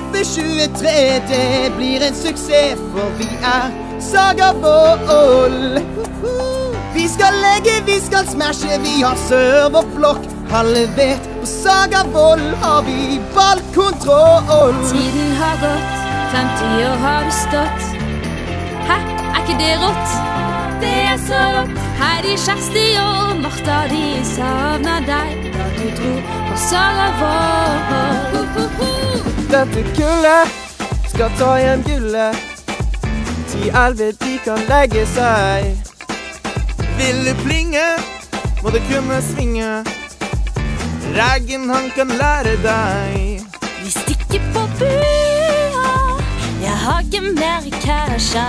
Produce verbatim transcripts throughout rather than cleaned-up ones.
treffer tjuetre, det blir en suksess, for vi er Saga Voll. Vi skal legge, vi skal smashe, vi har serverblokk. Alle vet, på Saga Voll har vi ballkontroll. Tiden har gått, femti år har du stått. Hæ, er ikke det rått? Det er så rått. Heidi, Kjersti og Martha, de savner deg da du dro på Saga Voll. Dette kullet skal ta hjem gullet. Ti elve de kan legge seg. Vil du plinge, må du kunne svinge. Raggen han kan lære deg. Vi stikker på bua, jeg har ikke mer casha.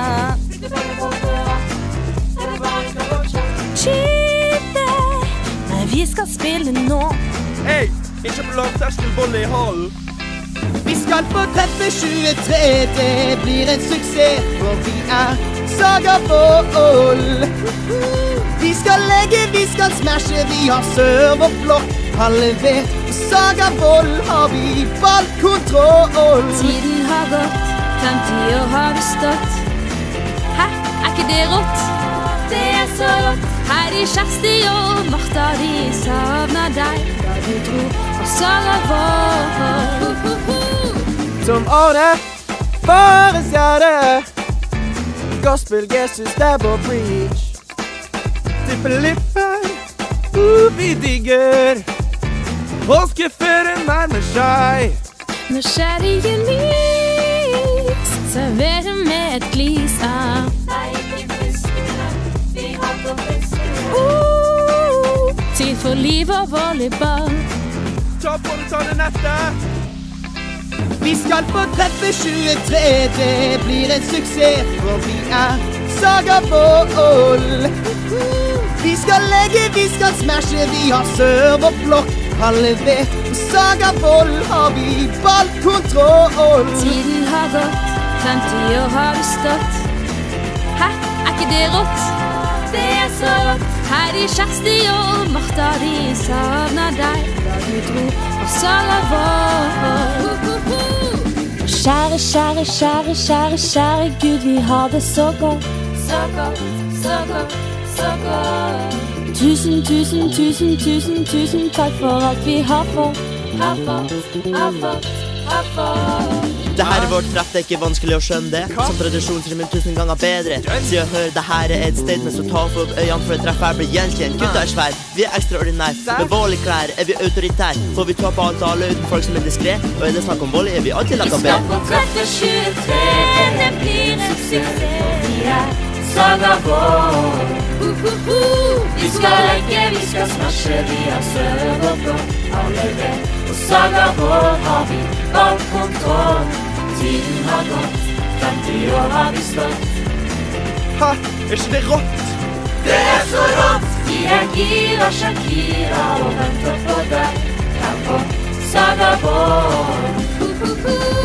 Cheater, men vi skal spille nå. Hei, ikke på lavterskelvoll i hallen. Vi skal få treffe tjuetre, det blir en suksess, for vi er Saga Voll. Vi skal legge, vi skal smashe, vi har serverblokk. Alle vet, på Saga Voll har vi ballkontroll. Tiden har gått, femti år har du stått. Hæ, er ikke det rått? Det er så rått. Heidi, Kjersti og Martha, de savner deg da du dro på Saga Voll. Som Arne, Fares Gjerde. Gospel, Jesus, Double Breach. Tippelipper, uh, vi digger. Påskeferien nærmer seg. Nå skjer det i lys, serverer med et glis av. Nei, ikke fiskene, vi hater fiskene. Uh, tid for liv og volleyball. Ta på det, ta det nettet. Vi skal få treffe tjuetre, det blir en suksess, for vi er Saga Voll. Vi skal legge, vi skal smashe, vi har serverblokk. Alle vet, på Saga Voll har vi ballkontroll. Tiden har gått, femti år har du stått. Hæ, er ikke det rått? Det er så rått. Heidi, Kjersti og Martha, de savner deg da du dro på Saga Voll. Kjære, kjære, kjære, kjære, kjære Gud, vi har det så godt. Så godt, så godt, så godt. Tusen, tusen, tusen, tusen, tusen takk for alt vi har fått. Har fått, har fått, har fått. Det her er vårt treff, det er ikke vanskelig å skjønne det. Som tradisjonsrimen tusen ganger bedre. Så jeg hører det her er et statement, så ta for opp øynene for et treff her blir gjenkjent. Gutta er svær, vi er ekstraordinære. Med vold i klær er vi autoritær. For vi tar på alt og alle uten folk som er diskret. Og er det snakk om vold, er vi alltid lagt av bedre. Vi skal på treffe tjuetre, det blir en suksess. Vi er Saga Voll. Vi skal legge, vi skal smashe, vi har serverblokk. Alle vet, på Saga Voll har vi ballkontroll. Tiden har gått, femti år har vi stått. Ha, er ikke det rått? Det er så rått! Vi er Gira, Shakira og venter på deg her på Saga Voll.